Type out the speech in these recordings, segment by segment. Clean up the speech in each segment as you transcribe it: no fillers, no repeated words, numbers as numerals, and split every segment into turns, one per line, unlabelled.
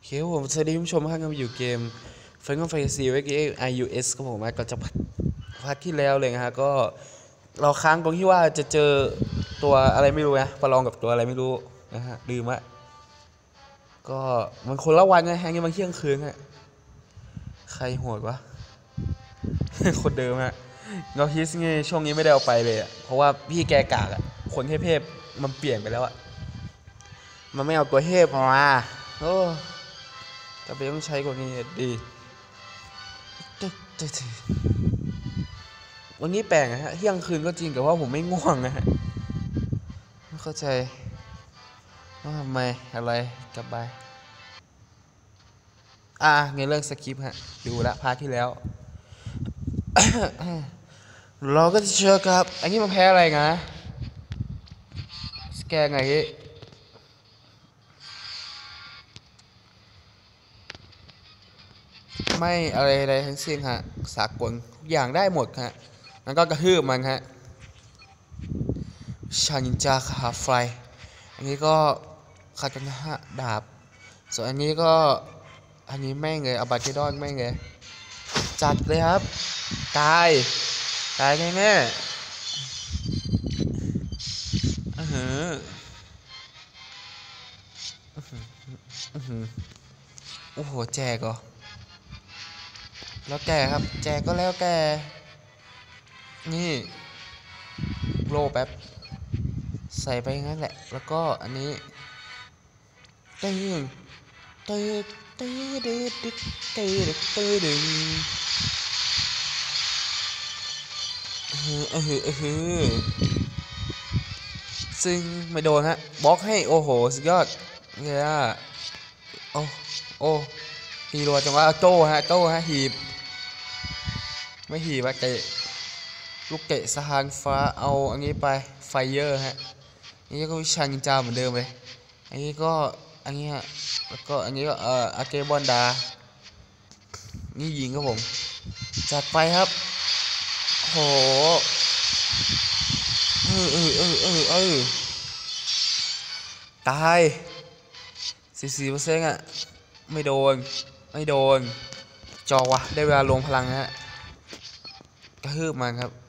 เคผมสวัสดีผู้ชมครับกันอยู่เกม Final Fantasy IUS ครับผมก็จะพาร์ทที่แล้วเลยนะฮะก็เราค้างตรงที่ว่าจะเจอตัวอะไรไม่รู้นะประลองกับตัวอะไรไม่รู้นะฮะลืมอะก็มันคนละวันไงแฮงนี่มันเที่ยงคืนฮะใครโหดวะ คนเดิมฮะเราฮิสนี่ช่วงนี้ไม่ได้เอาไปเลยอะเพราะว่าพี่แกกากอะคนเทพๆมันเปลี่ยนไปแล้วอะมันไม่เอาตัวเทพมาโอ้จะไปต้องใช้กว่านี้ดีวันนี้แปลกนะฮะเที่ยงคืนก็จริงแต่ว่าผมไม่ง่วงนะฮะไม่เข้าใจว่าทำไมอะไรกลับไปในเรื่องสคริปต์ฮะดูละพาร์ทที่แล้ว เราก็จะเจอกับอันนี้มันแพ้อะไรนะสแกนไงไม่อะไรใดทั้งสิ้นฮะสากลทุกอย่างได้หมดฮะแล้วก็กระทืบมันฮะชานินจาคาไฟอันนี้ก็คาตานะดาบส่วนอันนี้ก็อันนี้แม่งเลยอาบาเกดอนแม่งเลยจัดเลยครับตายตายแน่ๆโอ้โหแจกเหรอแล้วแกครับแจกก็แล้วแกนี่โลแป๊บใส่ไปงั้นแหละแล้วก็อันนี้ตึ้งตื้อตื้อดื้อดื้อตื้อตื้อดึงซึ่งไม่โดนฮะบล็อกให้โอ้โหสุดยอดเนี่ยโอ้โอ้ฮีโร่จังหวะโจ้ฮะหีบไม่หีบอะเตะลูกเตะสะพานฟ้าเอาอันนี้ไปไฟเยอร์ฮะนี่ก็วิชานินจาเหมือนเดิมเลยอันนี้ก็อันนี้ฮะแล้วก็อันนี้ก็อาเกบอนดานี่ยิงครับผมจัดไปครับโหตาย44%อ่ะไม่โดนไม่โดนจอวะได้เวลาลงพลังฮะกระฮืบมันครับ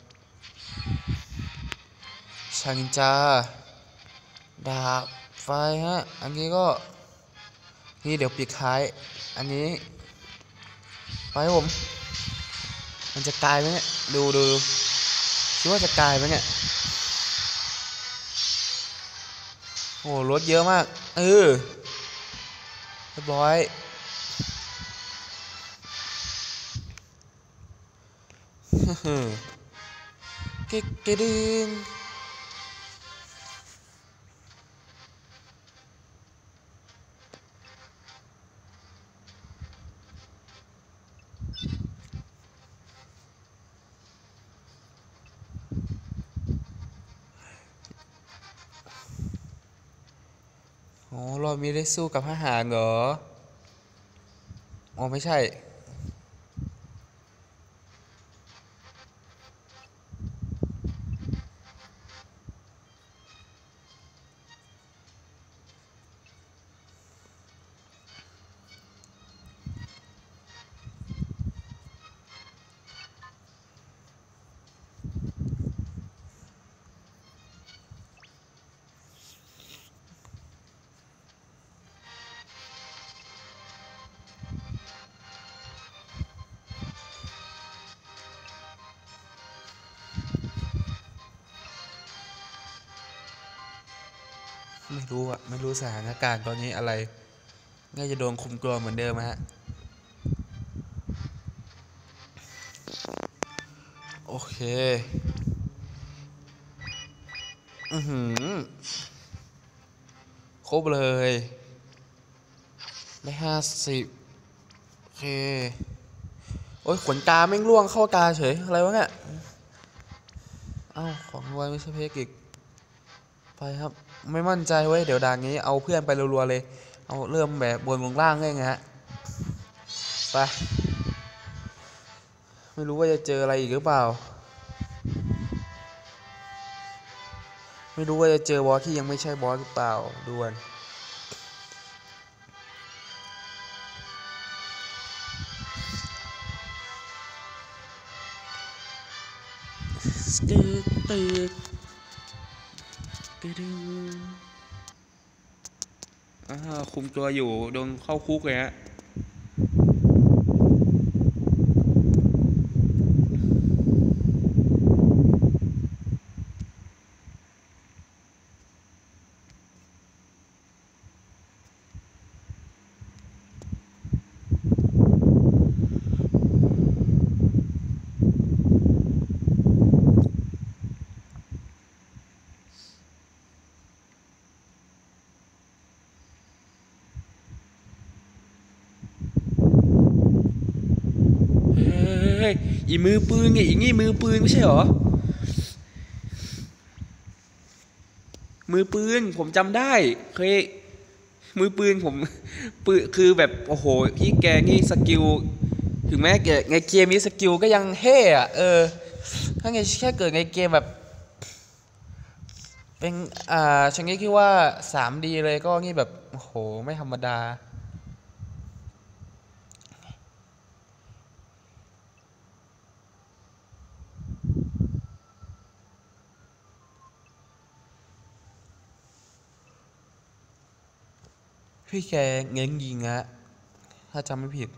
ชานินจาดาบไฟฮะอันนี้ก็นี่เดี๋ยวปิดท้ายอันนี้ไปผมมันจะกลายไหมเนี่ยดูคิดว่าจะกลายไหมเนี่ยโอ้รถเยอะมากเรียบร้อยเก๊กดึงโอ้เรามีได้สู้กับทหารเหรออ๋อไม่ใช่ไม่รู้อะไม่รู้สถานการณ์ตอนนี้อะไรน่าจะโดนคุมตัวเหมือนเดิมฮะโอเคครบเลยได้50โอเคโอ้ยขนตาแม่งร่วงเข้าตาเฉยอะไรวะเนี่ยเอ้าของรางวัลไม่ใช่เพกอีกไปครับไม่มั่นใจเว้ยเดี๋ยวด่านนี้เอาเพื่อนไปรัวๆเลยเอาเริ่มแบบบนวงล่างเลยไงฮะไปไม่รู้ว่าจะเจออะไรอีกหรือเปล่าไม่รู้ว่าจะเจอบอสที่ยังไม่ใช่บอสหรือเปล่าด่วนตึกตึดึงคุมตัวอยู่โดนเข้าคุกเลยฮะอีมือปืนไงอีงี้มือปืนไม่ใช่หรอมือปืนผมจำได้เคยมือปืนผมปืนคือแบบโอ้โหพี่แกนี่สกิลถึงแม้แกในเกมนี้สกิลก็ยังเท่อะถ้าไงแค่เกิดในเกมแบบเป็นฉันก็คิดว่า 3D เลยก็งี้แบบโอ้โหไม่ธรรมดาพี่แกเง้งยิงอะถ้าจำไม่ผิด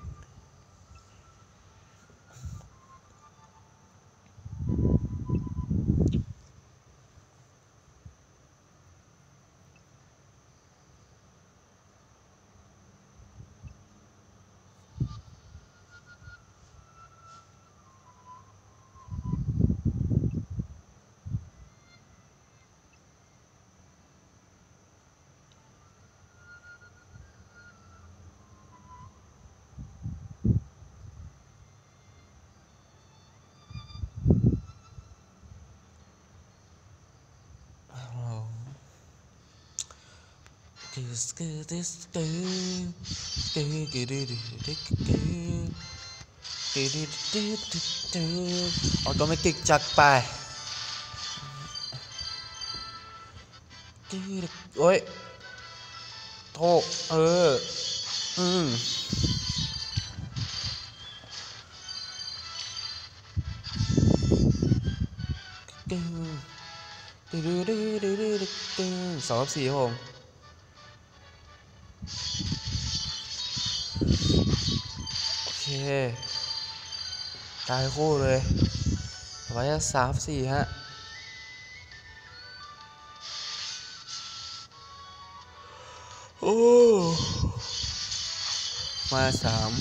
ออโตเมติกจัดไปโอ้ยโทษอืม2 กับ 4ครับผมโอเคตายคู่เลยต่อไปจะ3 4ฮะโอ้มา3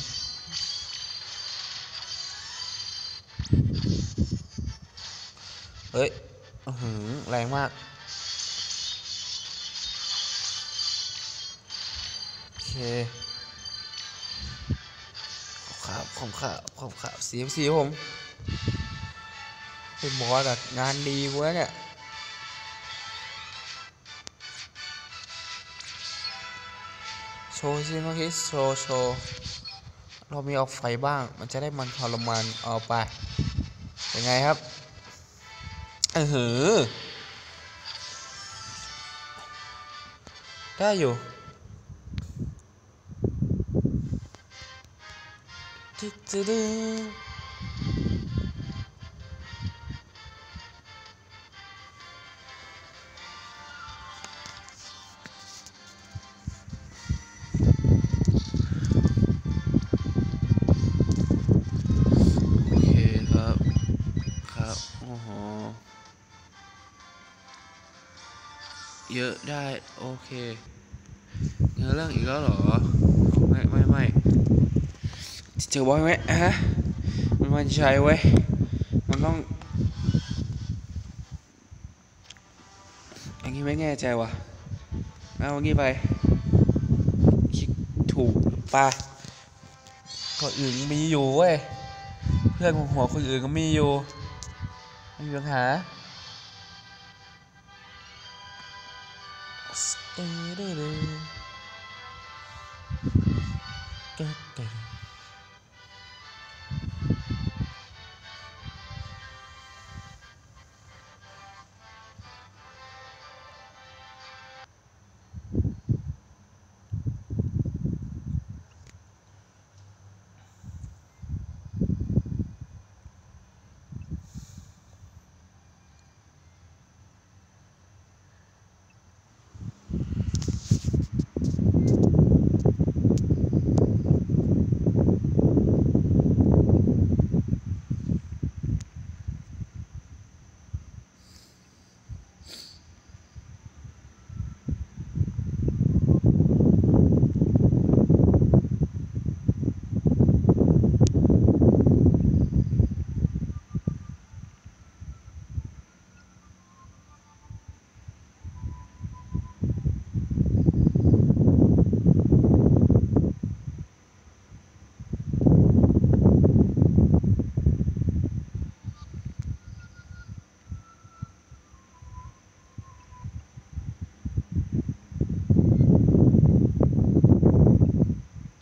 เฮ้ยแรงมากโอเคขอบ4 4ผมเป็นหมอแต่งานดีเว้ยเนี่ยโชว์สิน้องคิดโชว์เรามีออกไฟบ้างมันจะได้มันทรมานเอาไปเป็นไงครับได้อยู่ตึ๊ดโอเคครับโอ้โหเยอะได้โอเคเนื้อเรื่องอีกแล้วเหรอไม่เจอบอยไหมฮะมันใช่เว้ยมันต้องอย่างนี้ไม่แน่ใจว่ะเอาอย่างนี้ไปคิดถูกป่ะคนอื่นมีอยู่เว้ยเพื่อนของหัวคนอื่นก็มีอยู่ไม่มีปัญหา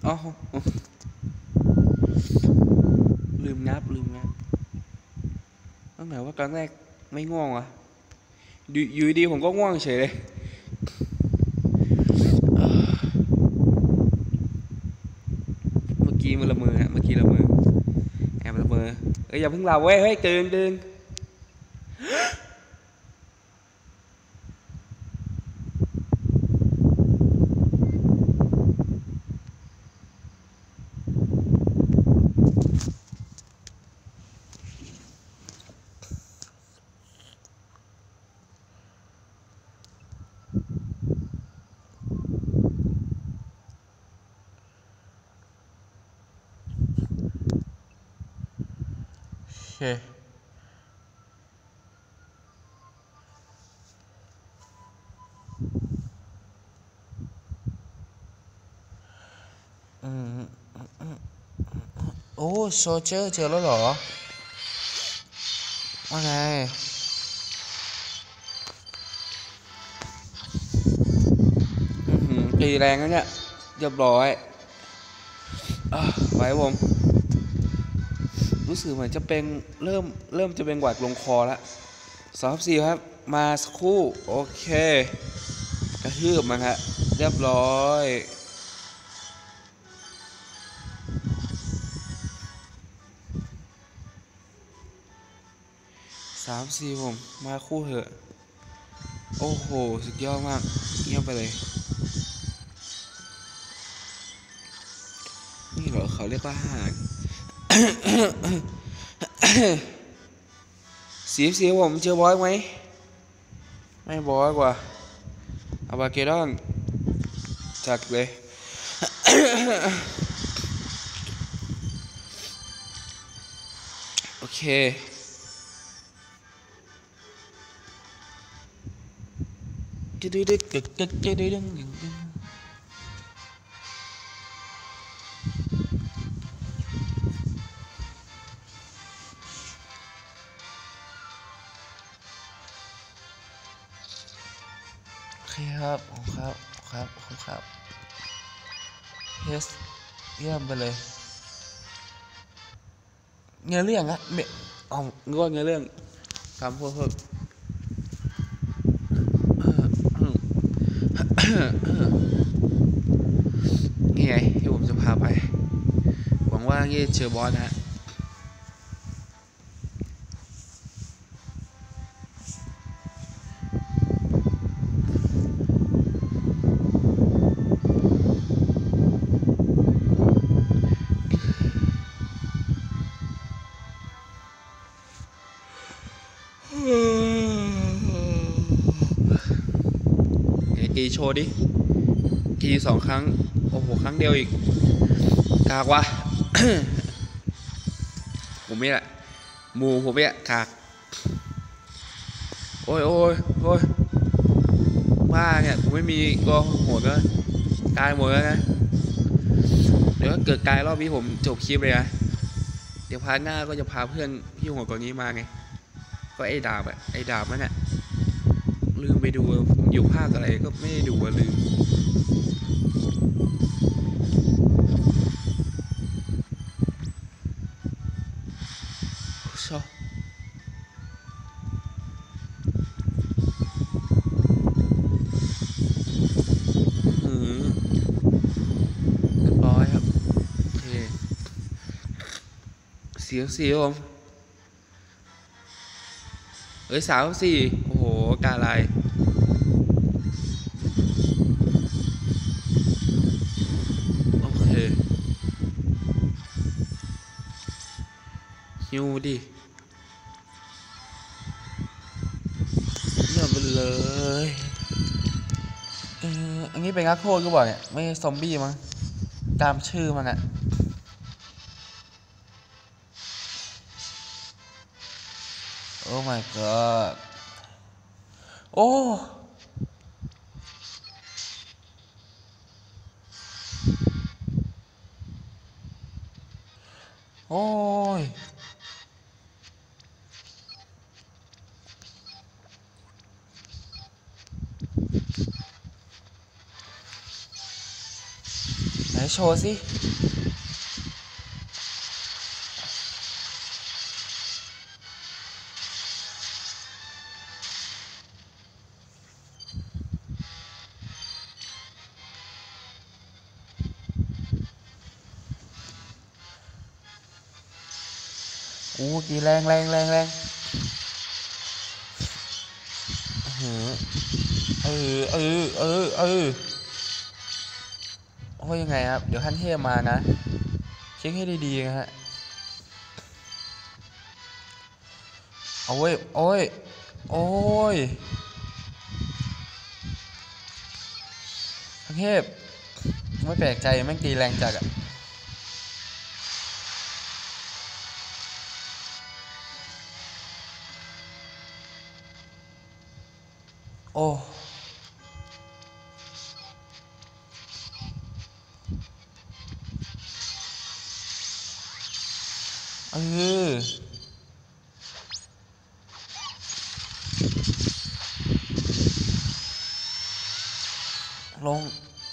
อ๋อลืมนับตั้งแต่ว่าตอนแรกไม่ง่วงวะอยู่ดีผมก็ง่วงเฉยเลยเมื่อกี้มันละเมอนะเมื่อกี้ละเมอแอบละเมออย่าเพิ่งหลับเว้ยเฮ้ยตื่นโอเคโอ้โซเจอร์เจอแล้วเหรอว่าไงตีแรงนะเนี่ยเรียบร้อยไว้ผมรู้สึกเหมือนจะเป็นเริ่มจะเป็นหวัดลงคอแล้ว2-4ครับมาสักครู่โอเคกระทืบมันฮะเรียบร้อย3-4ผมมาคู่เถอะโอ้โหสุดยอดมากเงียบไปเลยนี่เหรอเขาเรียกว่าห่างสีผมเจอบอยไหมไม่บอยกว่าอาบาเกดอนจัดเลยโอเคครับครับเฮสเยี่ยมไปเลยเงี้ยเรื่องอะไม่เอางวดเงี้ยเรื่องคำพูดนี่ไงที่ผมจะพาไปหวังว่าเงี้ยเจอบอสนะกีโชว์ดิกี2 ครั้งโอ้โหครั้งเดียวอีกกากวะ ผมไม่ละหมูผมเนี่ยกากโอ้ยบ้าเนี่ยผมไม่มีก็โหดแล้วตายหมดแล้วนะเดี๋ยวถ้าเกิดกายรอบนี้ผมจบคลิปเลยนะเดี๋ยวพาร์ทหน้าก็จะพาเพื่อนที่โหดกว่านี้มาไงก็ไอ้ดาบนั่นแหละลืมไปดูผมอยู่ภาคอะไรก็ไม่ได้ดูลืมชอบเรียบร้อยครับโอเคเสียผม3-4โอ้โหกาลายโอเคฮิวดิเยี่ยมไปเลยอันนี้เป็นนักโทษก็บอกเนี่ยไม่ซอมบี้มั้งตามชื่อมันอะโอ้ my god โอ้โอ้ยไหนโชว์สิกี่แรงแรงแรงแรงโอ้ยยังไงครับเดี๋ยวขั้นเทพมานะเช็คให้ดีๆนะฮะโอ้ยโอ้ยโอ้ยขั้นเทพไม่แปลกใจแม่งตีแรงจัดอะโอ้ลง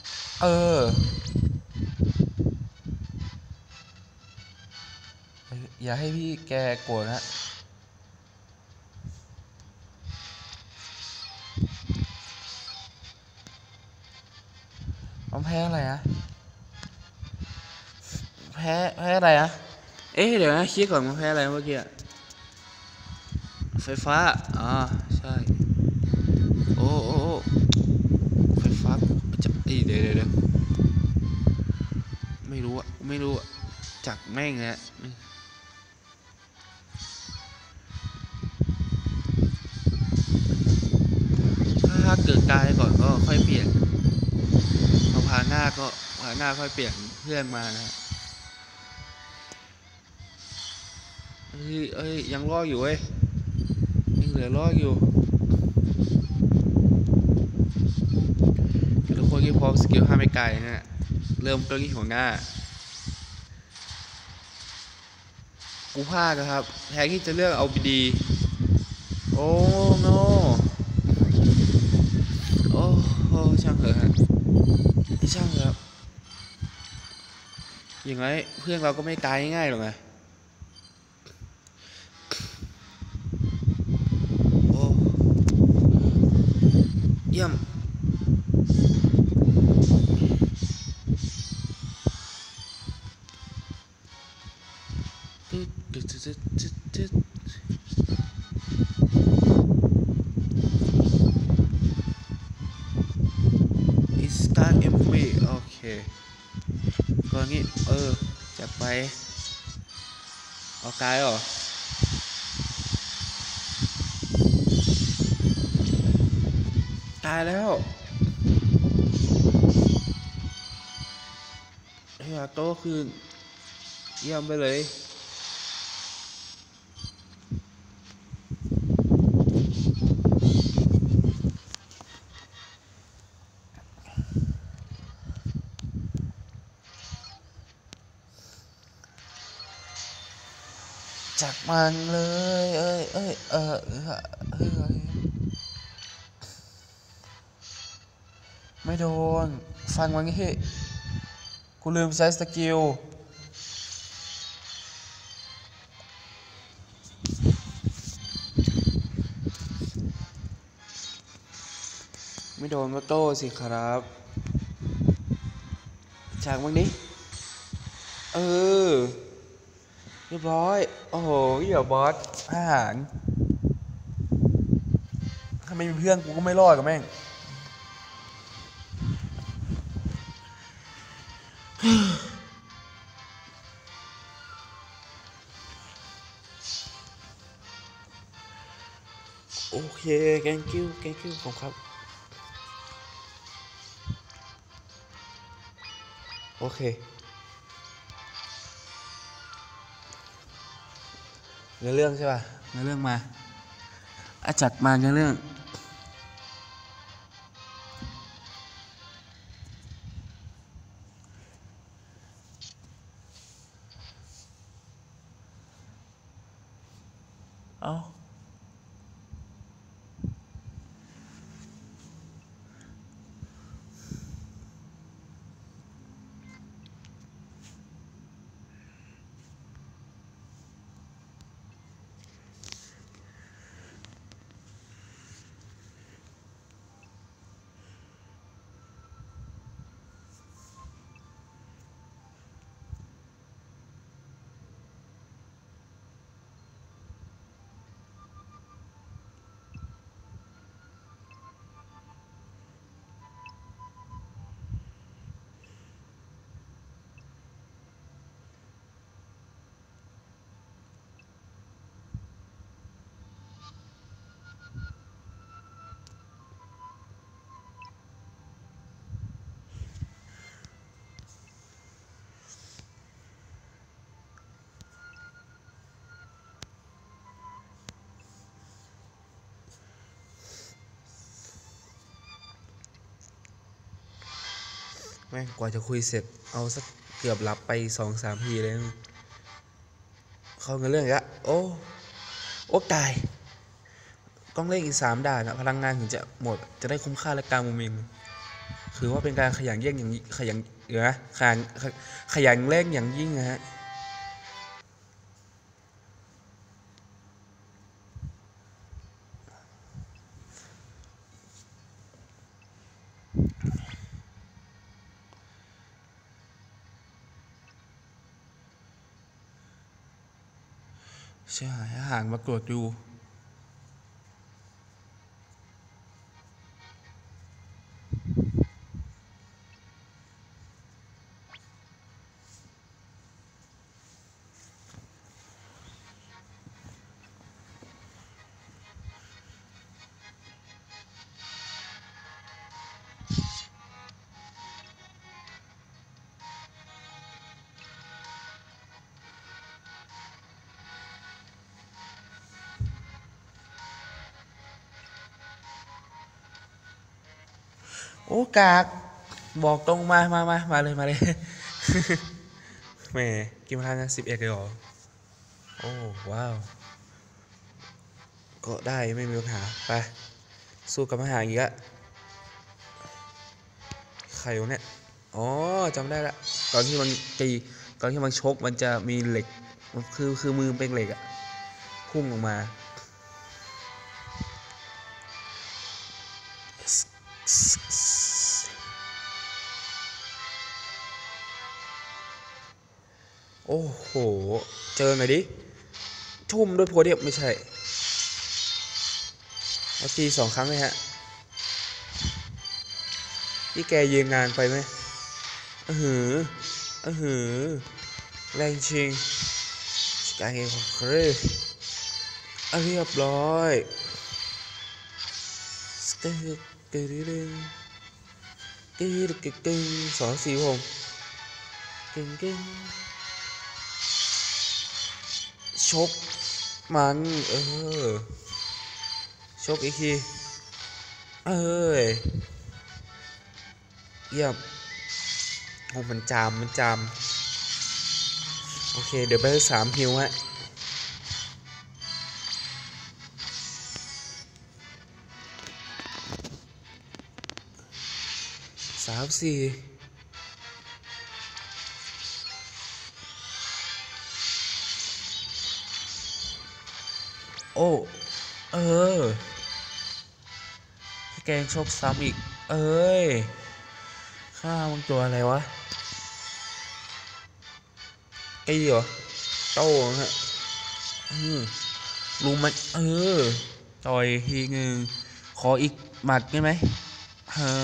อย่าให้พี่แกโกรธนะมันแพ้อะไรอะแพ้อะไรอะเดี๋ยวนะคิดก่อนมันแพ้อะไรเมื่อกี้ไฟฟ้าใช่โอ้ไฟฟ้าจะเดี๋ยวไม่รู้อะจักแม่งฮะถ้าเกิดตายก่อนก็ค่อยเปลี่ยนพาหน้าค่อยเปลี่ยนเพื่อนมานะยังรออยู่เว้ยยังเหลือรออยู่ทุกคนที่พร้อมสกิล5ไม่ไกลนะเริ่มต้นที่หัวหน้ากูพลาดนะครับแทนที่จะเลือกเอาบีดีโอ้โนโอ้ช่างเถอะฮะช่างครับอย่างไรเพื่อนเราก็ไม่ตายง่ายหรอกไงโอ้เยี่ยมโอเคก็งี้จัดไปเอากายเหรอตายแล้วเฮียโตคือเยี่ยมไปเลยจักมันเลยไม่โดนฟังมันงี้กูลืมใช้สกิลไม่โดนก็โต้สิครับจากมันนี้เรียบร้อยโอ้โหเหี้ยบอสอาหารถ้าไม่มีเพื่อนกูก็ไม่รอดกับแม่งโอเคthank you ผมครับโอเคเนื้อเรื่องใช่ป่ะเนื้อเรื่องมาจัดมาเนื้อเรื่องเอาแม่งกว่าจะคุยเสร็จเอาสักเกือบหลับไป2-3 ทีเลยเข้ากันเรื่องอีกแล้วโอ้ตายต้องเล่นอีก3 ด่านพลังงานถึงจะหมดจะได้คุ้มค่าและการโมเมนต์คือว่าเป็นการขยันเร่งอย่างขยันนะขยันเร่งอย่างยิ่งนะฮะใช่ห่างมากรวดดูโอ้กากบอกตรงมาเลยแหมกินพลังงาน11เลยหรอโอ้ว้าวก็ได้ไม่มีปัญหาไปสู้กับมหาอีกแล้วใครวะเนี่ยอ๋อจำได้ละตอนที่มันตีตอนที่มันชกมันจะมีเหล็กคือมือเป็นเหล็กอะพุ่งออกมาโอ้โหเจอหน่อยดิทุ่มด้วยโพเดียมไม่ใช่เอาตี2 ครั้งเลยฮะนี่แกยืนงานไปไหมหือแรงจริงการเองของเครเรียบร้อยสเตย์ตึงสอนสีผมตึงชกมันชกอีกทีเยี่ยมโอ้มันจามโอเคเดี๋ยวไป3 ฮิวฮะ3-4โอ้แกงชกซ้ำอีกข้ามันตัวอะไรวะไอ้เหรอโต้ฮะรู้มันต่อยทีนึงขออีกหมัดได้ไหมฮะ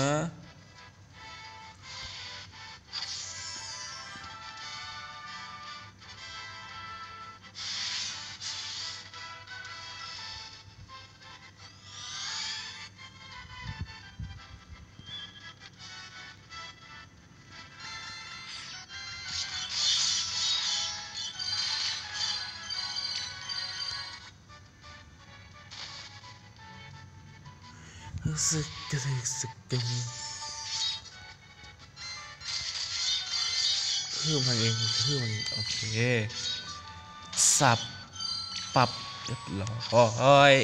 สึกกันมันเองโอเคสับปรับเรียบร้อย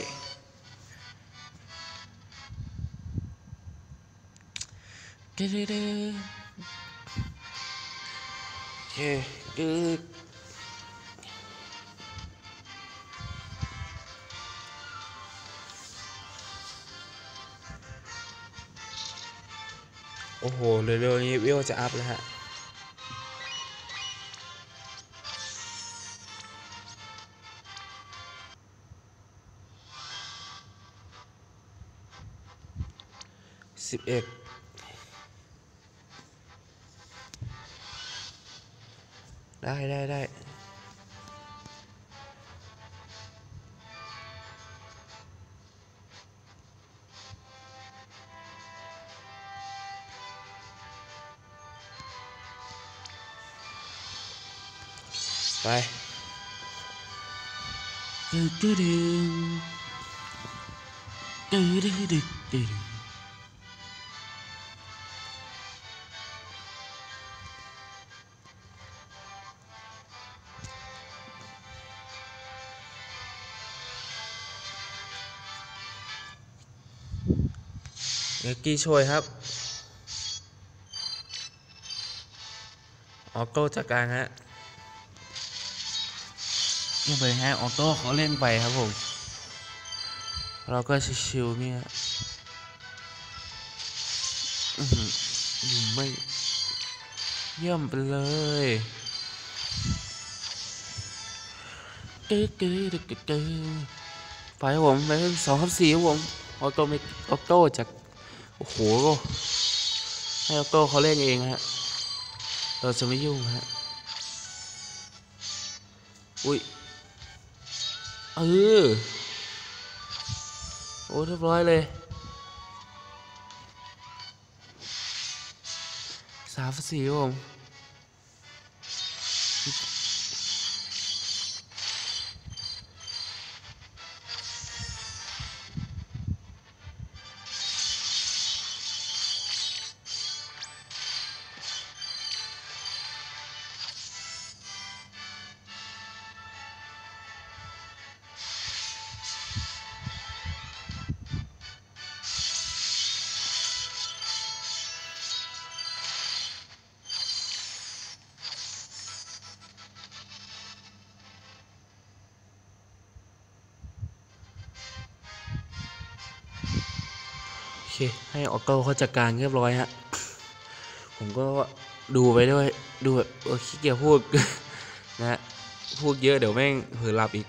โอเคโอ้โหเร็วๆนี้วิวจะอัพแล้วฮะ11ได้ไปเอกกี้ช่วยครับออโต้จัดการฮะยังไปฮะออโต้เขาเล่นไปครับผมเราก็ชิวๆเนี่ยไม่เยี่ยมไปเลยไฟผมไปถึง2-4ครับผมออโต้ไม่ออโต้จากโอ้โหให้ออโต้เขาเล่นเองฮะเราจะไม่ยุ่งฮะอุ้ยโอ้เรียบร้อยเลย3-4ครับผมโอเคให้ออโต้เขาจัดการเรียบร้อยฮะผมก็ดูไปด้วยดูแบบขี้เกียจพูด นะพูดเยอะเดี๋ยวแม่งเผลอหลับอีก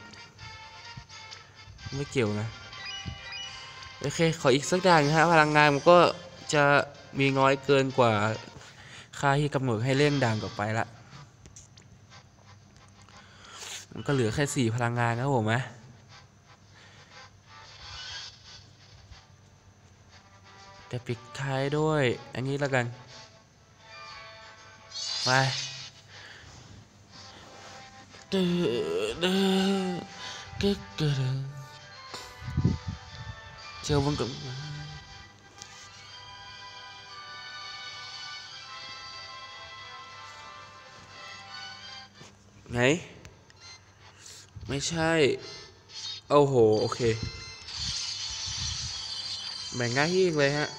ไม่เกี่ยวนะโอเคขออีกสักอย่างนะฮะพลังงานมันก็จะมีน้อยเกินกว่าค่าที่กำหนดให้เล่นด่านต่อไปละมันก็เหลือแค่4พลังงานครับผมนะแต่ปิดท้ายด้วยอันนี้แล้วกันไปเดืเจอวงกับไหนไม่ใช่โอ้โหโอเคแบ่งหน้าที่เลยฮะ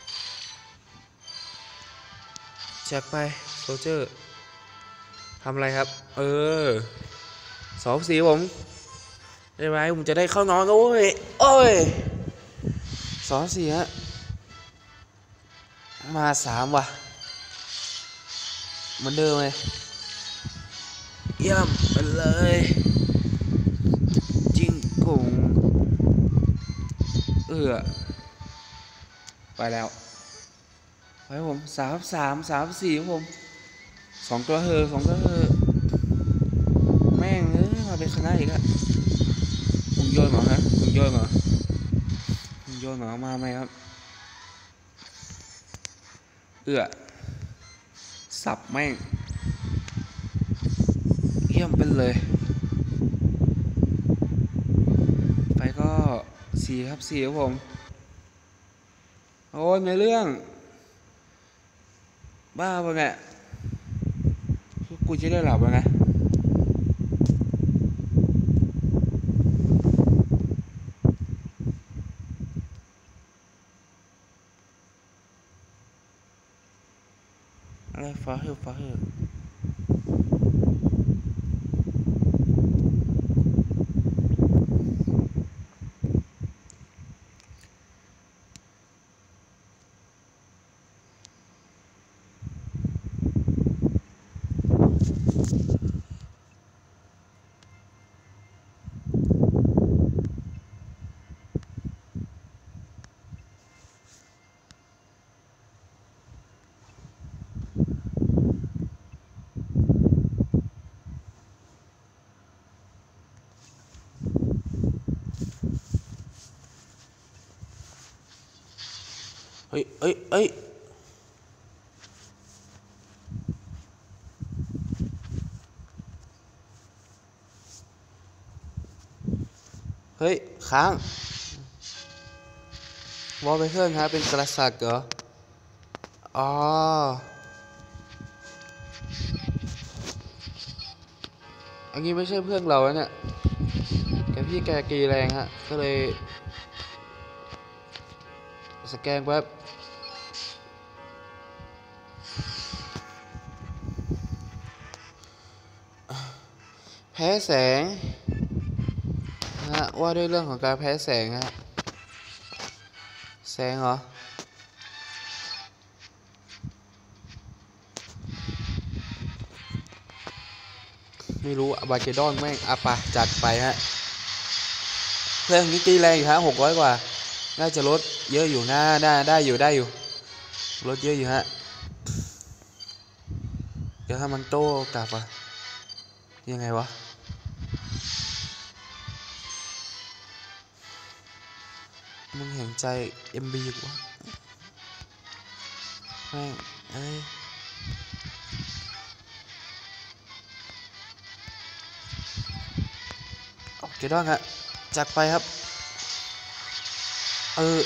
แจกไปโซเจอร์ทำอะไรครับ2-4ผมได้ไหมผมจะได้เข้านอนแล้วเว้ยโอ้ย2-4ฮะมา3ว่ะเหมือนเดิมเลยเยี่ยมไปเลยจิ้งกุ่งไปแล้วไปผม3-4ครับผม2ตัวแม่งมาเป็นคณะอีกอะผมโยนหมาฮะผมโยนหมามาไหมครับสับแม่งเยี่ยมไปเลยไปก็4ครับผมโอ้ยในเรื่องบ้าปะเนี่ยกูจะได้หลับแล้วไงอะไรฟ้าเหอะเฮ้ยเฮ้ยค้างวอลเบเทิลครับเป็นกระสักเหรออ๋ออันนี้ไม่ใช่เพื่อนเราเนี่ยแกกีแรงฮะก็เลยสแกนแป๊บพ้แสงนะฮะว่าด้วยเรื่องของการแพ้แสงฮะแสงเหรอไม่รู้บาเกดอนแม่งอ่ะปะจัดไปฮะเรื่องนี้ตีแรงอีกฮะ600 กว่าน่าจะลดเยอะอยู่นะได้อยู่ลดเยอะอยู่ฮะเดี๋ยวถ้ามันโต้กลับอะยังไงวะมึงเห็นใจ MB วะแม่งเอ้ยโอเคด้องฮะจัดไปครับเออ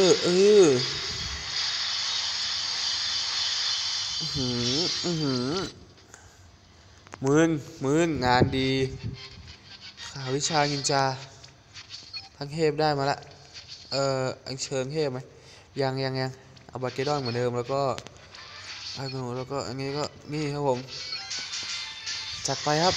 มึงงานดีข่าววิชานินจาทั้งเทพได้มาละอัญเชิญเทพไหมยังเอาบาเกดอนเหมือนเดิมแล้วก็ไอ้หนูแล้วก็อันนี้ก็นี่ครับผมจัดไปครับ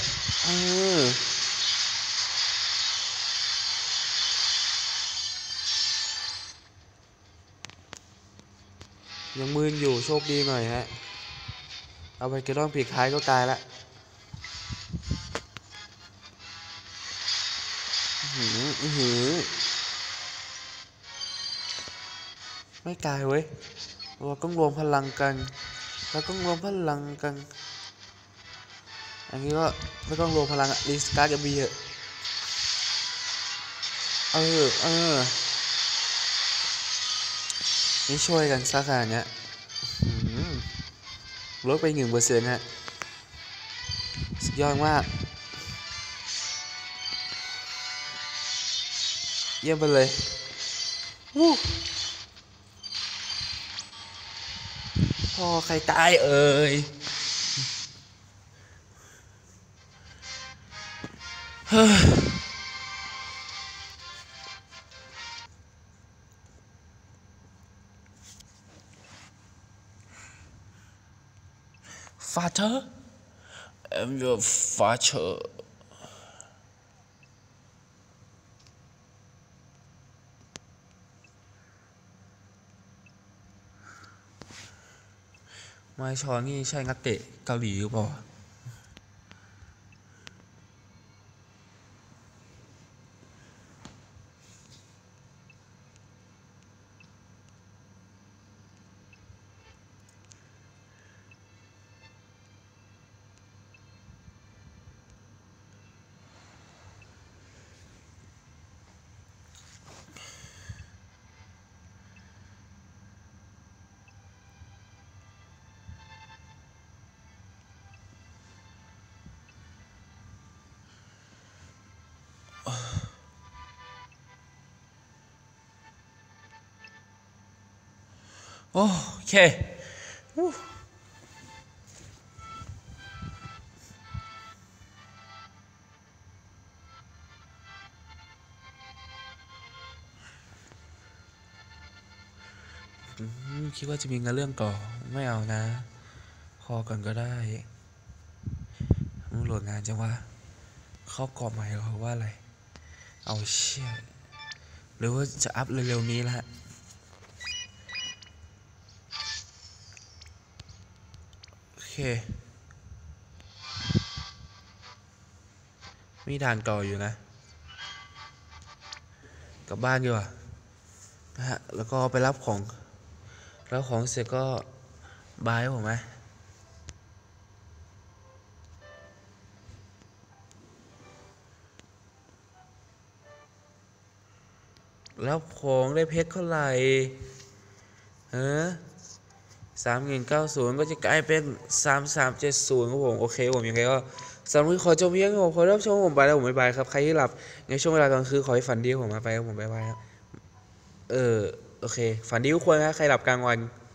ยังมืนอยู่โชคดีหน่อยฮะเอาบาเกดอนปีกท้ายก็ตายละไม่ตายเว้ยเราต้องรวมพลังกันอันนี้ก็ไม่ต้องรวมพลังรีสตาร์ทกับบีเหอะนี่ช่วยกันสักขนาดเนี้ยลดไป1%ฮะสุดยอดมากเยี่ยมไปเลยพ่อใครตายเอ่ยFather I'm your father มาชอนนี่ใช่นักเตะเกาหลีหรือเปล่าโอเคคิดว่าจะมีงานเรื่องต่อไม่เอานะพอก่อนก็ได้มึงโหลดงานจังวะเข้ากรอบใหม่หรอว่าอะไรเอาเชี่ยหรือว่าจะอัพเร็วๆนี้ละโอเคมีด่านต่ออยู่นะกลับบ้านดีกว่านะฮะแล้วก็ไปรับของแล้วของเสร็จก็บายผมไหมรับของได้เพชรเท่าไหร่3190ก็จะกลายเป็น3370ครับผมโอเคผมยังไงก็สำหรับขอจบเพียงผมขอรับชมผมไปแล้วผมบ๊ายบายครับใครที่หลับในช่วงเวลากลางคืนขอให้ฝันดีผมมาไปครับผมบ๊ายบายครับโอเคฝันดีทุกคนนะใครหลับกลางวัน